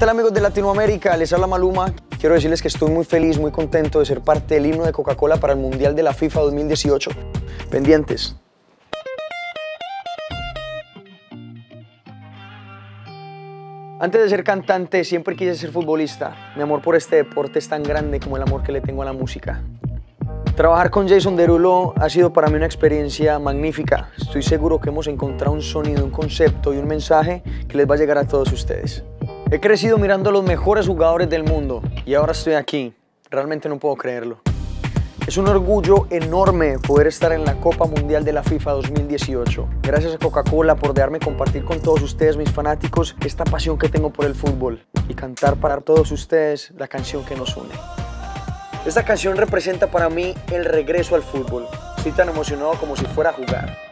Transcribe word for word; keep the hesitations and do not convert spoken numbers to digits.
tal, amigos de Latinoamérica? Les habla Maluma. Quiero decirles que estoy muy feliz, muy contento de ser parte del himno de Coca-Cola para el Mundial de la FIFA dos mil dieciocho. Pendientes. Antes de ser cantante, siempre quise ser futbolista. Mi amor por este deporte es tan grande como el amor que le tengo a la música. Trabajar con Jason Derulo ha sido para mí una experiencia magnífica. Estoy seguro que hemos encontrado un sonido, un concepto y un mensaje que les va a llegar a todos ustedes. He crecido mirando a los mejores jugadores del mundo y ahora estoy aquí. Realmente no puedo creerlo. Es un orgullo enorme poder estar en la Copa Mundial de la FIFA dos mil dieciocho. Gracias a Coca-Cola por dejarme compartir con todos ustedes, mis fanáticos, esta pasión que tengo por el fútbol y cantar para todos ustedes la canción que nos une. Esta canción representa para mí el regreso al fútbol. Estoy tan emocionado como si fuera a jugar.